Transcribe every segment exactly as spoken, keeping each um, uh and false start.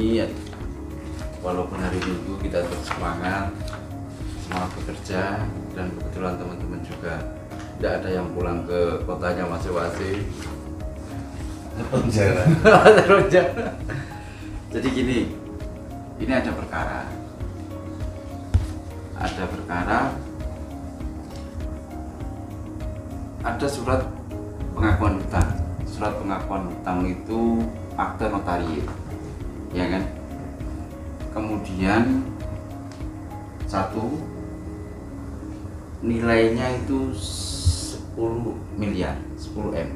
ini walaupun hari Minggu kita tetap semangat semangat bekerja, dan kebetulan teman-teman juga tidak ada yang pulang ke kotanya masing-masing. Jadi gini, ini ada perkara ada perkara ada surat pengakuan hutang. Surat pengakuan hutang itu akte notarial, ya kan? Kemudian satu, nilainya itu sepuluh miliar, sepuluh M.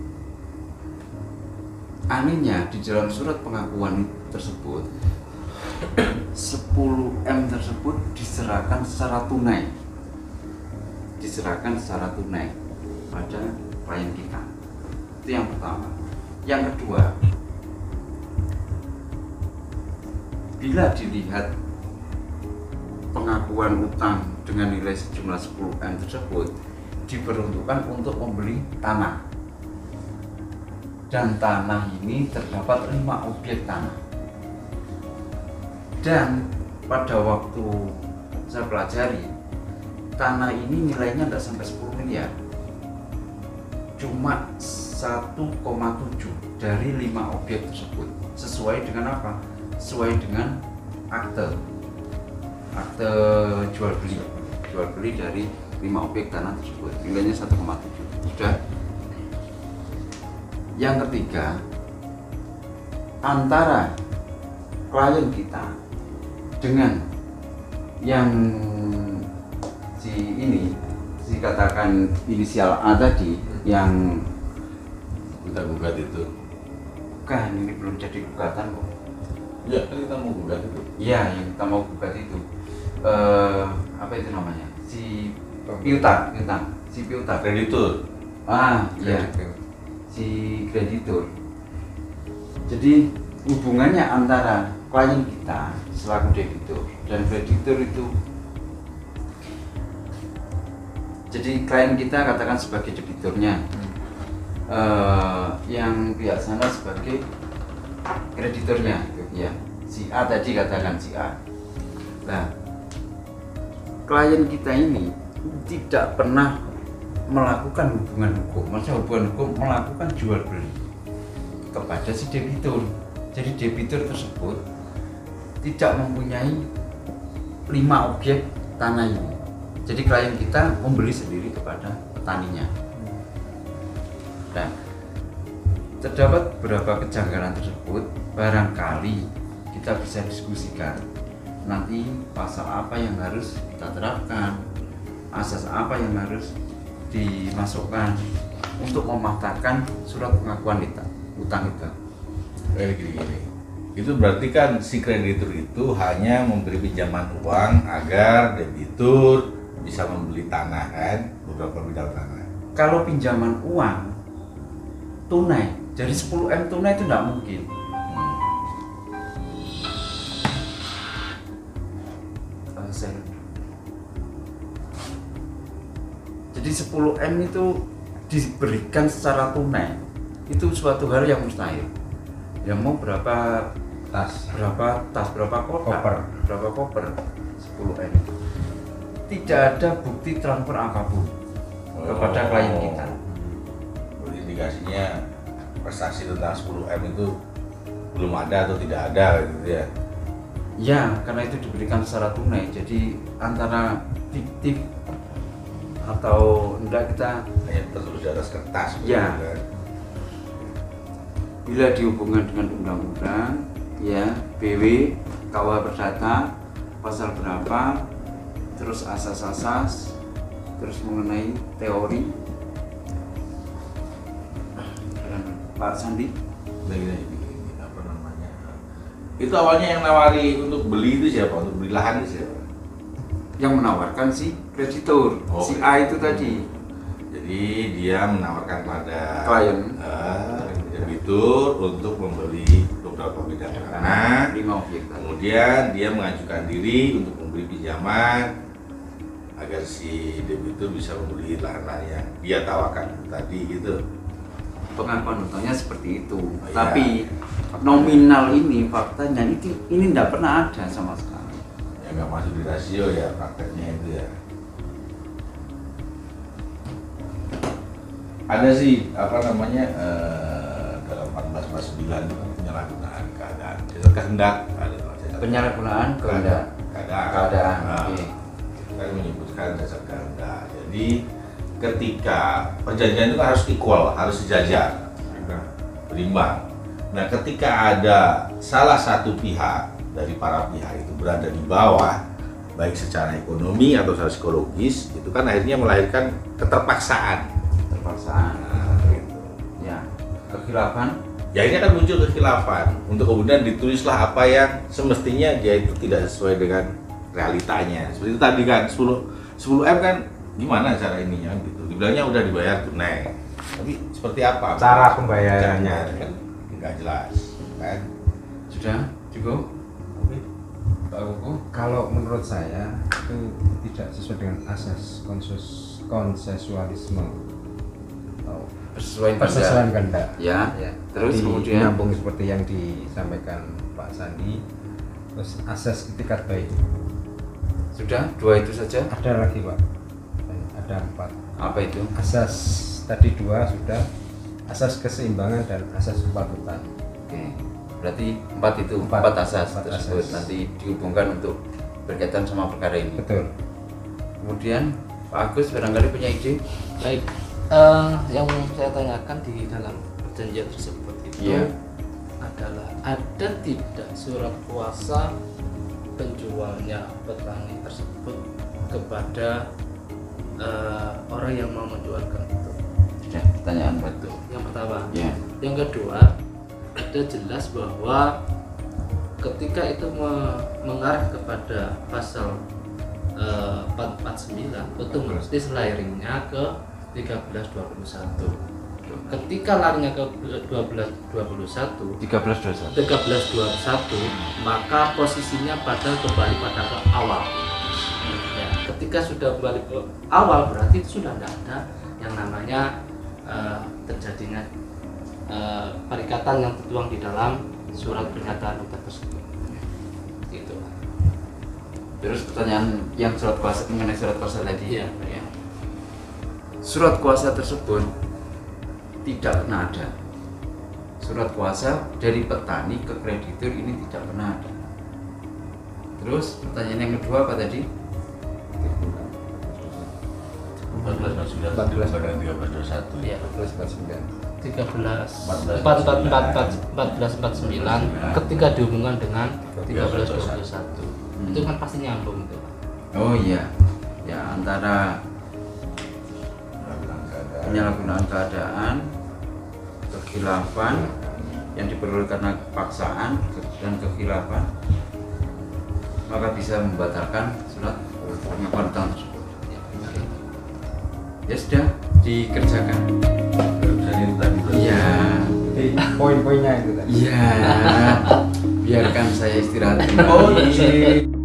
Anehnya di dalam surat pengakuan tersebut sepuluh M tersebut diserahkan secara tunai diserahkan secara tunai pada klien kita. Itu yang pertama. Yang kedua, bila dilihat pengakuan utang dengan nilai sejumlah sepuluh M tersebut diperuntukkan untuk membeli tanah, dan tanah ini terdapat lima objek tanah. Dan pada waktu saya pelajari, tanah ini nilainya tidak sampai sepuluh miliar, cuma satu koma tujuh dari lima objek tersebut. Sesuai dengan apa? Sesuai dengan akte akte jual beli jual beli dari lima objek tanah tersebut, nilainya satu koma tujuh. Sudah. Yang ketiga, antara klien kita dengan yang si ini, si katakan inisial A tadi, yang kita gugat itu, kan ini belum jadi gugatan kok. Ya kan kita mau gugat itu. Iya, yang kita mau gugat itu eh, apa itu namanya, si piutang, piutang, si piutang, Kreditur. ah iya, si kreditur. Jadi hubungannya antara klien kita selaku debitur dan kreditur itu, jadi klien kita katakan sebagai debiturnya, hmm. uh, yang pihak sana sebagai krediturnya, ya, si A tadi katakan si A. Nah, klien kita ini tidak pernah melakukan hubungan hukum, maksudnya hubungan hukum melakukan jual beli kepada si debitur. Jadi debitur tersebut tidak mempunyai lima objek tanah ini. Jadi klien kita membeli sendiri kepada petaninya. Dan terdapat beberapa kejanggalan tersebut. Barangkali kita bisa diskusikan nanti pasal apa yang harus kita terapkan, asas apa yang harus dimasukkan untuk mematahkan surat pengakuan kita, utang kita. Eh, gini-gini. Itu berarti kan si kreditur itu hanya memberi pinjaman uang agar debitur bisa membeli tanah, kan, beberapa bidang tanah. Kalau pinjaman uang tunai, jadi sepuluh M tunai itu tidak mungkin. Hmm. Uh, saya. Jadi sepuluh M itu diberikan secara tunai, itu suatu hal yang mustahil. Yang mau berapa tas, berapa tas, berapa kotak, Koper. berapa koper, sepuluh M itu. Tidak ada bukti transfer apapun oh. kepada klien kita. Indikasinya prestasi tentang sepuluh M itu belum ada atau tidak ada gitu ya? Ya, karena itu diberikan secara tunai. Jadi antara fiktif atau enggak kita hanya tertulis di atas kertas. Ya. Kan? Bila dihubungkan dengan undang-undang, ya B W K U H Perdata pasal berapa, terus asas-asas, terus mengenai teori. Pak Sandi, Begini, apa namanya? Itu awalnya yang nawari untuk beli itu siapa? Untuk beli lahan itu siapa? yang menawarkan si kreditur, Oh, si A itu tadi. Jadi dia menawarkan pada Klien. uh, debitur untuk membeli beberapa bidang tanah. lima objek. Kemudian dia mengajukan diri untuk membeli pinjaman agar si debitur bisa membeli lahan-lahan yang dia tawarkan tadi gitu. pengakuan hutangnya seperti itu. Oh, Tapi iya. nominal ini faktanya itu ini tidak pernah ada sama sekali. Ya nggak masuk di rasio ya prakteknya itu ya. Ada sih apa namanya eh, dalam empat belas empat puluh sembilan itu kan penyalahgunaan keadaan. Itu kehendak ada Penyalahgunaan kehendak keadaan. keadaan. Nah, Oke. kan menyebutkan dasar kehendak. Jadi ketika perjanjian itu kan harus equal, harus sejajar, berimbang. Nah, ketika ada salah satu pihak dari para pihak itu berada di bawah, baik secara ekonomi atau secara psikologis, itu kan akhirnya melahirkan keterpaksaan. Terpaksaan. Nah, gitu. Ya, kekhilafan. Ya ini akan muncul kekhilafan. Untuk kemudian ditulislah apa yang semestinya dia itu tidak sesuai dengan realitanya. Seperti itu tadi kan sepuluh M kan gimana cara ininya gitu. Dibilangnya udah dibayar tunai. Tapi seperti apa? Cara pembayarannya kan nggak jelas kan. Sudah cukup? Oke. Pak Koko? Kalau menurut saya itu tidak sesuai dengan asas konses konsensualisme atau Persesuaian persesuaian kehendak. kehendak. Ya. Ya. Terus Jadi, kemudian? nyambung seperti yang disampaikan Pak Sandi. Terus asas etikat baik. Sudah dua itu saja. Ada lagi Pak. Ada empat. Apa itu? Asas tadi dua sudah. Asas keseimbangan dan asas kepatutan. Oke. Berarti empat itu Empat. empat, asas Empat tersebut asas. nanti dihubungkan untuk berkaitan sama perkara ini. Betul. Kemudian Pak Agus barangkali punya ide? Baik, eh, yang saya tanyakan di dalam perjanjian tersebut itu Iya. adalah ada tidak surat kuasa penjualnya petani tersebut kepada eh, orang yang mau menjualkan itu. Sudah, pertanyaan Pak. Itu yang pertama. Ya. Yang kedua, ada jelas bahwa ketika itu me- mengarah kepada pasal eh, empat empat sembilan otomatis larinya ke tiga belas dua puluh satu. Ketika larinya ke dua belas dua puluh satu, tiga belas dua puluh satu. tiga belas dua puluh satu, maka posisinya pada kembali pada ke awal. Ya, ketika sudah kembali ke awal berarti itu sudah tidak ada yang namanya eh, terjadinya eh, perikatan yang tertuang di dalam surat pernyataan hutang tersebut. Itu. Terus pertanyaan yang surat kuasa mengenai surat kuasa tadi. Iya, Ya. Surat kuasa tersebut tidak pernah ada. Surat kuasa dari petani ke kreditur ini tidak pernah ada. Terus pertanyaan yang kedua apa tadi? empat belas empat puluh sembilan empat belas. pada tiga belas dua puluh satu. Iya. empat belas empat puluh sembilan. tiga belas empat belas empat empat empat empat empat belas empat puluh sembilan ketika dihubungkan dengan tiga belas dua puluh satu. Hmm. Itu kan pasti nyambung itu, Pak. Oh iya. Ya antara penyalahgunaan keadaan, kekhilafan yang diperlukan karena paksaan dan kekhilafan, maka bisa membatalkan surat pengakuan hutang tersebut. Ya, oke. Ya sudah dikerjakan. Jadi itu tadi Iya. Jadi poin-poinnya itu tadi. Iya. Biarkan saya istirahat. Oh, dulu. iya.